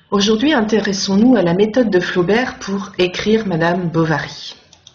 Aujourd'hui, intéressons-nous à la méthode de Flaubert pour écrire Madame Bovary.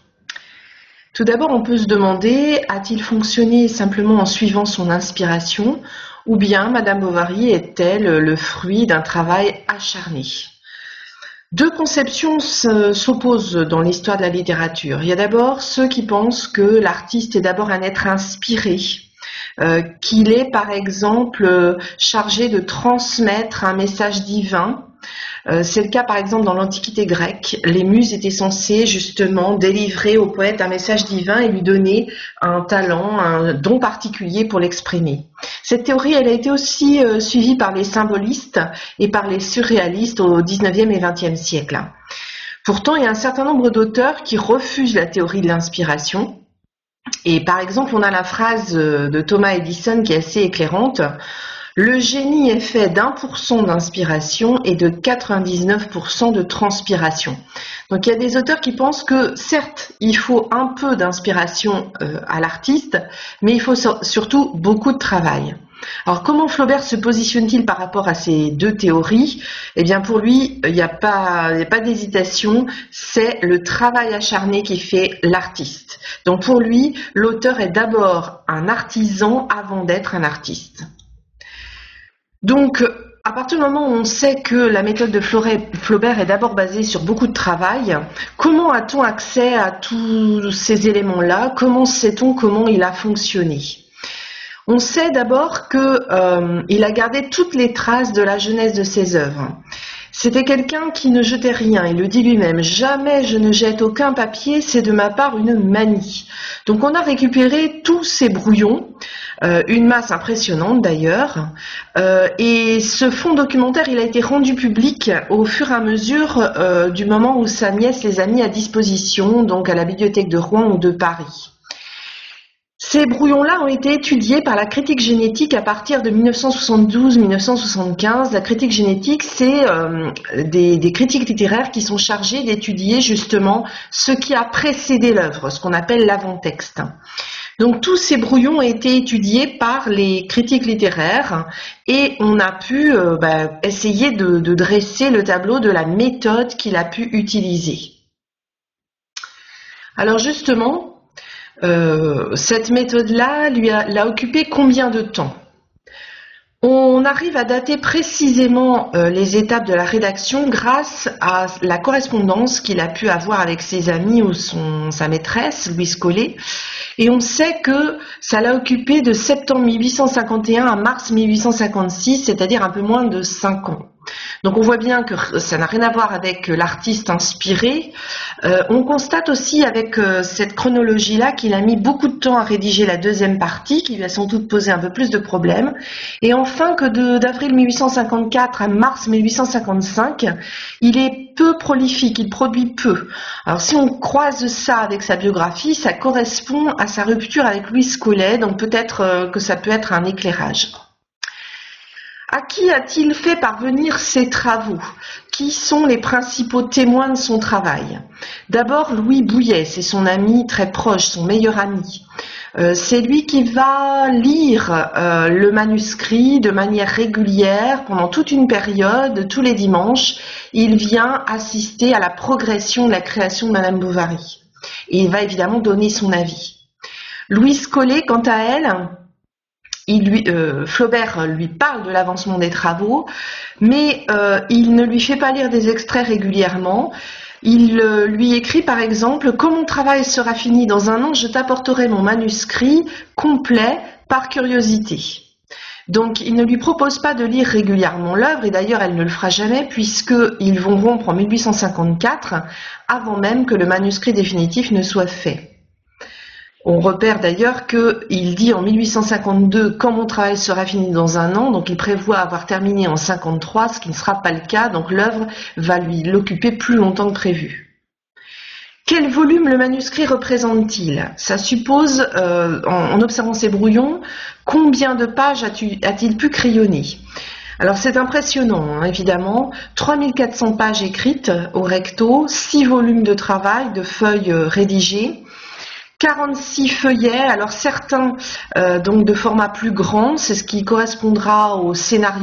Tout d'abord, on peut se demander, a-t-il fonctionné simplement en suivant son inspiration, ou bien Madame Bovary est-elle le fruit d'un travail acharné? Deux conceptions s'opposent dans l'histoire de la littérature. Il y a d'abord ceux qui pensent que l'artiste est d'abord un être inspiré, qu'il est par exemple chargé de transmettre un message divin. C'est le cas par exemple dans l'Antiquité grecque. Les muses étaient censées justement délivrer au poète un message divin et lui donner un talent, un don particulier pour l'exprimer. Cette théorie, elle a été aussi suivie par les symbolistes et par les surréalistes au XIXe et XXe siècle. Pourtant, il y a un certain nombre d'auteurs qui refusent la théorie de l'inspiration. Et par exemple, on a la phrase de Thomas Edison qui est assez éclairante. Le génie est fait d'1% d'inspiration et de 99% de transpiration. Donc il y a des auteurs qui pensent que certes, il faut un peu d'inspiration à l'artiste, mais il faut surtout beaucoup de travail. Alors comment Flaubert se positionne-t-il par rapport à ces deux théories? Eh bien pour lui, il n'y a pas d'hésitation, c'est le travail acharné qui fait l'artiste. Donc pour lui, l'auteur est d'abord un artisan avant d'être un artiste. Donc, à partir du moment où on sait que la méthode de Flaubert est d'abord basée sur beaucoup de travail, comment a-t-on accès à tous ces éléments-là? Comment sait-on comment il a fonctionné? On sait d'abord qu'il a gardé toutes les traces de la jeunesse de ses œuvres. C'était quelqu'un qui ne jetait rien, il le dit lui-même, jamais je ne jette aucun papier, c'est de ma part une manie. Donc on a récupéré tous ces brouillons, une masse impressionnante d'ailleurs, et ce fonds documentaire il a été rendu public au fur et à mesure du moment où sa nièce les a mis à disposition, donc à la bibliothèque de Rouen ou de Paris. Ces brouillons-là ont été étudiés par la critique génétique à partir de 1972-1975. La critique génétique, c'est des critiques littéraires qui sont chargés d'étudier justement ce qui a précédé l'œuvre, ce qu'on appelle l'avant-texte. Donc tous ces brouillons ont été étudiés par les critiques littéraires et on a pu essayer de dresser le tableau de la méthode qu'il a pu utiliser. Alors justement, cette méthode-là l'a occupé combien de temps? On arrive à dater précisément les étapes de la rédaction grâce à la correspondance qu'il a pu avoir avec ses amis ou sa maîtresse, Louise Collet. Et on sait que ça l'a occupé de septembre 1851 à mars 1856, c'est-à-dire un peu moins de 5 ans. Donc on voit bien que ça n'a rien à voir avec l'artiste inspiré. On constate aussi avec cette chronologie-là qu'il a mis beaucoup de temps à rédiger la deuxième partie, qui lui a sans doute posé un peu plus de problèmes. Et enfin que d'avril 1854 à mars 1855, il est peu prolifique, il produit peu. Alors si on croise ça avec sa biographie, ça correspond à sa rupture avec Louise Collet, donc peut-être que ça peut être un éclairage. À qui a-t-il fait parvenir ses travaux? Qui sont les principaux témoins de son travail? D'abord, Louis Bouilhet, c'est son ami très proche, son meilleur ami. C'est lui qui va lire le manuscrit de manière régulière pendant toute une période, tous les dimanches. Il vient assister à la progression de la création de Madame Bovary. Et il va évidemment donner son avis. Louise Collet, quant à elle, Flaubert lui parle de l'avancement des travaux, mais il ne lui fait pas lire des extraits régulièrement. Il lui écrit par exemple « Quand mon travail sera fini dans 1 an, je t'apporterai mon manuscrit complet par curiosité ». Donc il ne lui propose pas de lire régulièrement l'œuvre, et d'ailleurs elle ne le fera jamais puisqu'ils vont rompre en 1854 avant même que le manuscrit définitif ne soit fait. On repère d'ailleurs qu'il dit en 1852 « Quand mon travail sera fini dans 1 an », donc il prévoit avoir terminé en 53, ce qui ne sera pas le cas, donc l'œuvre va l'occuper plus longtemps que prévu. Quel volume le manuscrit représente-t-il? Ça suppose, en observant ces brouillons, combien de pages a-t-il pu crayonner? Alors c'est impressionnant, hein, évidemment, 3400 pages écrites au recto, 6 volumes de travail, de feuilles rédigées, 46 feuillets, alors certains donc de format plus grand, c'est ce qui correspondra au scénario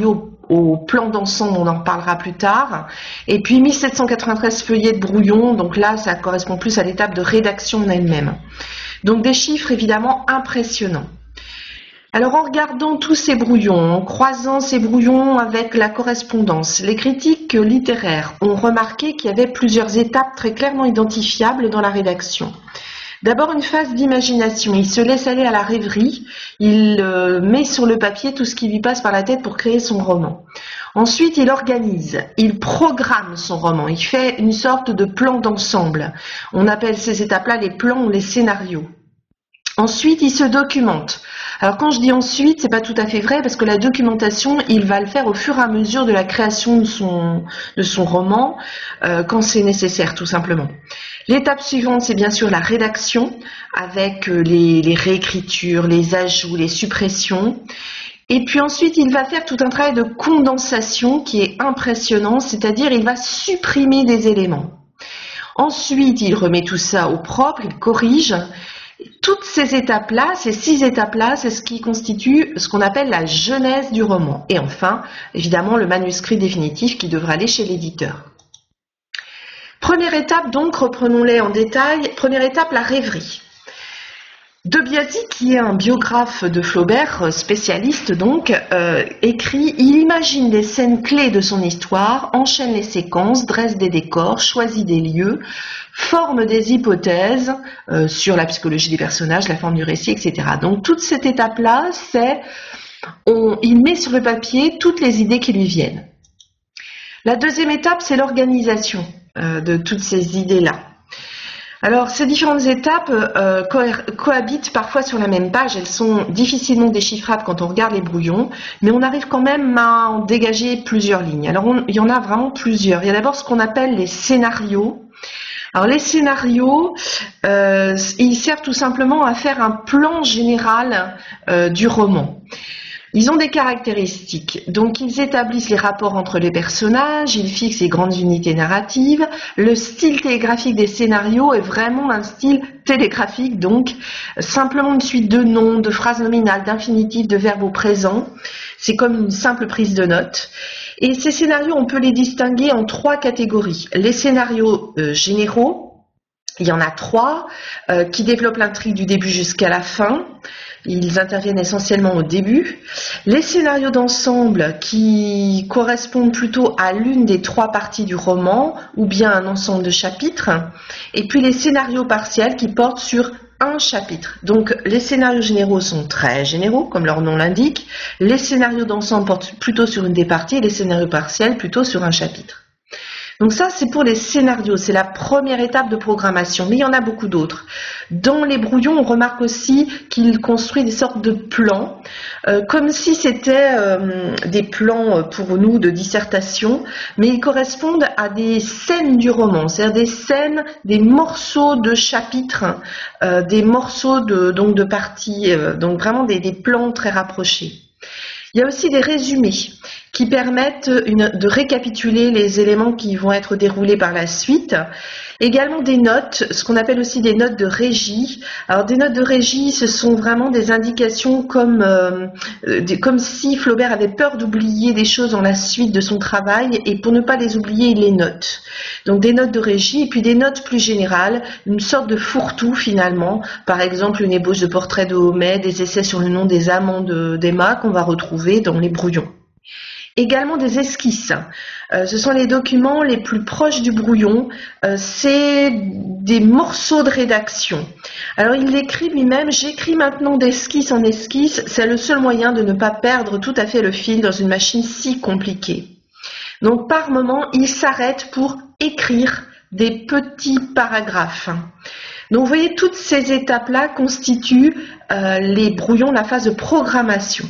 au plan d'ensemble, on en reparlera plus tard. Et puis 1793 feuillets de brouillon, donc là ça correspond plus à l'étape de rédaction en elle-même. Donc des chiffres évidemment impressionnants. Alors en regardant tous ces brouillons, en croisant ces brouillons avec la correspondance, les critiques littéraires ont remarqué qu'il y avait plusieurs étapes très clairement identifiables dans la rédaction. D'abord une phase d'imagination, il se laisse aller à la rêverie, il met sur le papier tout ce qui lui passe par la tête pour créer son roman. Ensuite il organise, il programme son roman, il fait une sorte de plan d'ensemble. On appelle ces étapes-là les plans ou les scénarios. Ensuite, il se documente. Alors quand je dis ensuite, c'est pas tout à fait vrai parce que la documentation, il va le faire au fur et à mesure de la création de son roman, quand c'est nécessaire, tout simplement. L'étape suivante, c'est bien sûr la rédaction, avec les réécritures, les ajouts, les suppressions. Et puis ensuite, il va faire tout un travail de condensation qui est impressionnant, c'est-à-dire il va supprimer des éléments. Ensuite, il remet tout ça au propre, il corrige. Toutes ces étapes-là, ces 6 étapes-là, c'est ce qui constitue ce qu'on appelle la genèse du roman. Et enfin, évidemment, le manuscrit définitif qui devra aller chez l'éditeur. Première étape, donc, reprenons-les en détail. Première étape, la rêverie. De Biasi, qui est un biographe de Flaubert, spécialiste donc, écrit « Il imagine des scènes clés de son histoire, enchaîne les séquences, dresse des décors, choisit des lieux, forme des hypothèses sur la psychologie des personnages, la forme du récit, etc. » Donc toute cette étape-là, c'est il met sur le papier toutes les idées qui lui viennent. La deuxième étape, c'est l'organisation de toutes ces idées-là. Alors, ces différentes étapes cohabitent parfois sur la même page, elles sont difficilement déchiffrables quand on regarde les brouillons, mais on arrive quand même à en dégager plusieurs lignes. Alors, il y en a vraiment plusieurs. Il y a d'abord ce qu'on appelle les scénarios. Alors, les scénarios, ils servent tout simplement à faire un plan général du roman. Ils ont des caractéristiques, donc ils établissent les rapports entre les personnages, ils fixent les grandes unités narratives. Le style télégraphique des scénarios est vraiment un style télégraphique, donc simplement une suite de noms, de phrases nominales, d'infinitifs, de verbes au présent. C'est comme une simple prise de notes. Et ces scénarios, on peut les distinguer en 3 catégories. Les scénarios généraux, il y en a 3, qui développent l'intrigue du début jusqu'à la fin. Ils interviennent essentiellement au début. Les scénarios d'ensemble qui correspondent plutôt à l'une des 3 parties du roman ou bien un ensemble de chapitres. Et puis les scénarios partiels qui portent sur un chapitre. Donc les scénarios généraux sont très généraux, comme leur nom l'indique. Les scénarios d'ensemble portent plutôt sur une des parties et les scénarios partiels plutôt sur un chapitre. Donc ça, c'est pour les scénarios, c'est la première étape de programmation, mais il y en a beaucoup d'autres. Dans les brouillons, on remarque aussi qu'il construit des sortes de plans, comme si c'était des plans pour nous de dissertation, mais ils correspondent à des scènes du roman, c'est-à-dire des scènes, des morceaux de chapitres, des morceaux de parties, donc vraiment des plans très rapprochés. Il y a aussi des résumés qui permettent de récapituler les éléments qui vont être déroulés par la suite. Également des notes, ce qu'on appelle aussi des notes de régie. Alors des notes de régie, ce sont vraiment des indications comme si Flaubert avait peur d'oublier des choses dans la suite de son travail et pour ne pas les oublier, il les note. Donc des notes de régie et puis des notes plus générales, une sorte de fourre-tout finalement. Par exemple, une ébauche de portrait de Homais, des essais sur le nom des amants d'Emma qu'on va retrouver dans les brouillons. Également des esquisses. Ce sont les documents les plus proches du brouillon. C'est des morceaux de rédaction. Alors il l'écrit lui-même, j'écris maintenant d'esquisse en esquisse. C'est le seul moyen de ne pas perdre tout à fait le fil dans une machine si compliquée. Donc par moment, il s'arrête pour écrire des petits paragraphes. Donc vous voyez, toutes ces étapes-là constituent les brouillons, la phase de programmation.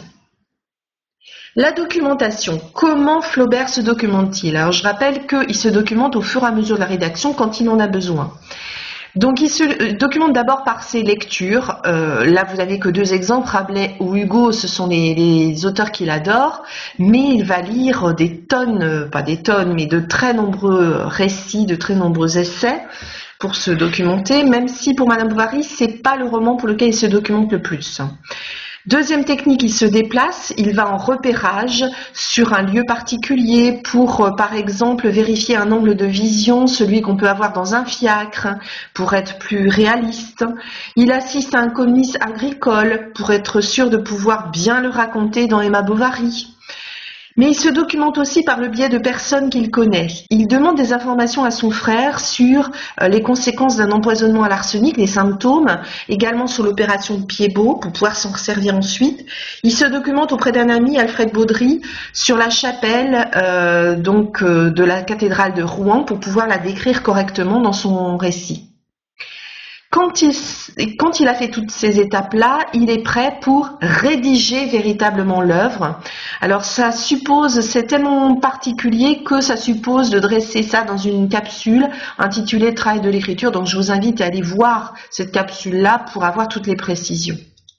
La documentation, comment Flaubert se documente-t-il? Alors je rappelle qu'il se documente au fur et à mesure de la rédaction quand il en a besoin. Donc il se documente d'abord par ses lectures. Là vous n'avez que 2 exemples, Rabelais ou Hugo, ce sont les auteurs qu'il adore, mais il va lire des tonnes, pas des tonnes, mais de très nombreux récits, de très nombreux essais pour se documenter, même si pour Madame Bovary, c'est pas le roman pour lequel il se documente le plus. Deuxième technique, il se déplace, il va en repérage sur un lieu particulier pour, par exemple, vérifier un angle de vision, celui qu'on peut avoir dans un fiacre, pour être plus réaliste. Il assiste à un comice agricole pour être sûr de pouvoir bien le raconter dans Emma Bovary. Mais il se documente aussi par le biais de personnes qu'il connaît. Il demande des informations à son frère sur les conséquences d'un empoisonnement à l'arsenic, les symptômes, également sur l'opération de Pied-Bot pour pouvoir s'en servir ensuite. Il se documente auprès d'un ami, Alfred Baudry, sur la chapelle de la cathédrale de Rouen pour pouvoir la décrire correctement dans son récit. Quand il a fait toutes ces étapes-là, il est prêt pour rédiger véritablement l'œuvre. Alors ça suppose, c'est tellement particulier que ça suppose de dresser ça dans une capsule intitulée Travail de l'écriture. Donc je vous invite à aller voir cette capsule-là pour avoir toutes les précisions.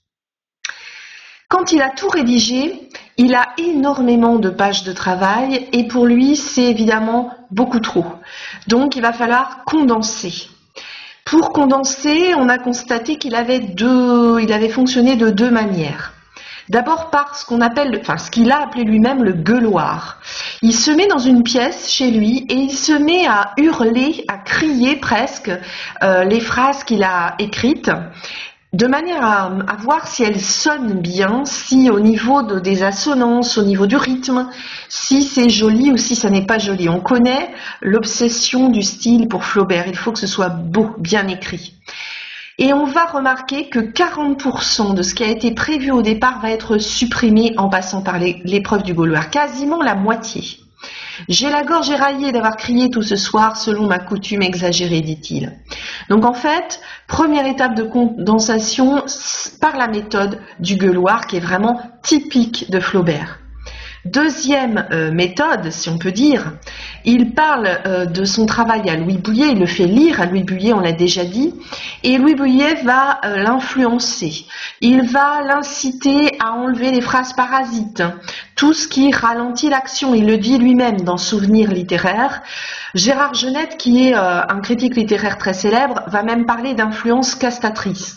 Quand il a tout rédigé, il a énormément de pages de travail et pour lui, c'est évidemment beaucoup trop. Donc il va falloir condenser. Pour condenser, on a constaté qu'il avait fonctionné de deux manières. D'abord par ce qu'il a appelé lui-même le gueuloir. Il se met dans une pièce chez lui et il se met à hurler, à crier presque les phrases qu'il a écrites, de manière à voir si elles sonnent bien, si au niveau des assonances, au niveau du rythme, si c'est joli ou si ça n'est pas joli. On connaît l'obsession du style pour Flaubert, il faut que ce soit beau, bien écrit. Et on va remarquer que 40% de ce qui a été prévu au départ va être supprimé en passant par l'épreuve du gueuloir, quasiment la moitié. J'ai la gorge éraillée d'avoir crié tout ce soir selon ma coutume exagérée, dit-il. Donc en fait, première étape de condensation par la méthode du gueuloir qui est vraiment typique de Flaubert. Deuxième méthode, si on peut dire, il parle de son travail à Louis Bouilhet, il le fait lire à Louis Bouilhet, on l'a déjà dit, et Louis Bouilhet va l'influencer, il va l'inciter à enlever les phrases parasites, tout ce qui ralentit l'action, il le dit lui-même dans Souvenirs littéraires. Gérard Genette, qui est un critique littéraire très célèbre, va même parler d'influence castratrice.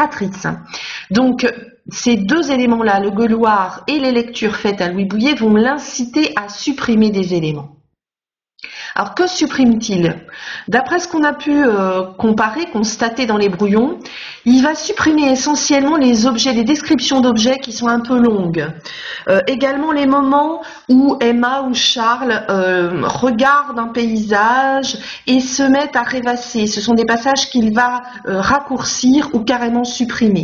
Donc, ces deux éléments-là, le gueuloir et les lectures faites à Louis Bouilhet, vont l'inciter à supprimer des éléments. Alors que supprime-t-il? D'après ce qu'on a pu constater dans les brouillons, il va supprimer essentiellement les objets, les descriptions d'objets qui sont un peu longues. Également les moments où Emma ou Charles regardent un paysage et se mettent à rêvasser. Ce sont des passages qu'il va raccourcir ou carrément supprimer.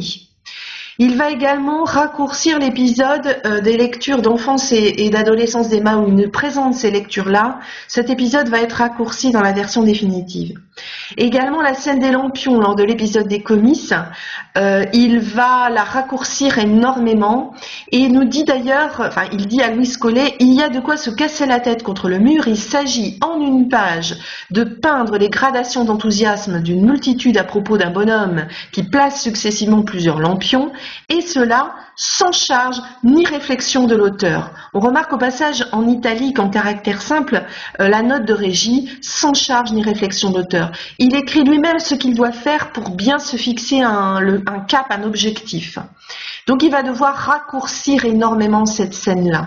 Il va également raccourcir l'épisode des lectures d'enfance et d'adolescence d'Emma où il nous présente ces lectures-là. Cet épisode va être raccourci dans la version définitive. Également la scène des lampions lors de l'épisode des comices, il va la raccourcir énormément et il nous dit d'ailleurs, il dit à Louise Collet, il y a de quoi se casser la tête contre le mur, il s'agit en une page de peindre les gradations d'enthousiasme d'une multitude à propos d'un bonhomme qui place successivement plusieurs lampions, et cela sans charge ni réflexion de l'auteur. On remarque au passage en italique, en caractère simple, la note de régie, sans charge ni réflexion d'auteur. Il écrit lui-même ce qu'il doit faire pour bien se fixer un cap, un objectif. Donc il va devoir raccourcir énormément cette scène-là.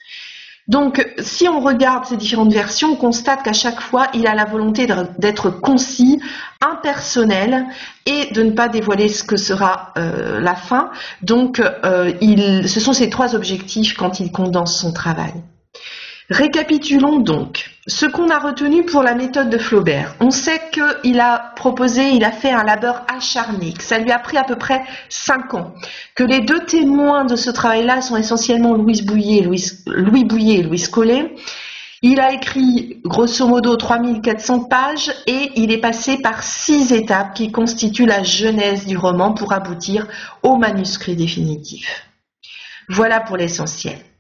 Donc, si on regarde ces différentes versions, on constate qu'à chaque fois, il a la volonté d'être concis, impersonnel et de ne pas dévoiler ce que sera la fin. Donc, ce sont ces trois objectifs quand il condense son travail. Récapitulons donc ce qu'on a retenu pour la méthode de Flaubert. On sait qu'il a fait un labeur acharné, que ça lui a pris à peu près 5 ans, que les deux témoins de ce travail-là sont essentiellement Louis Bouilhet et Louise Collet. Il a écrit grosso modo 3400 pages et il est passé par 6 étapes qui constituent la genèse du roman pour aboutir au manuscrit définitif. Voilà pour l'essentiel.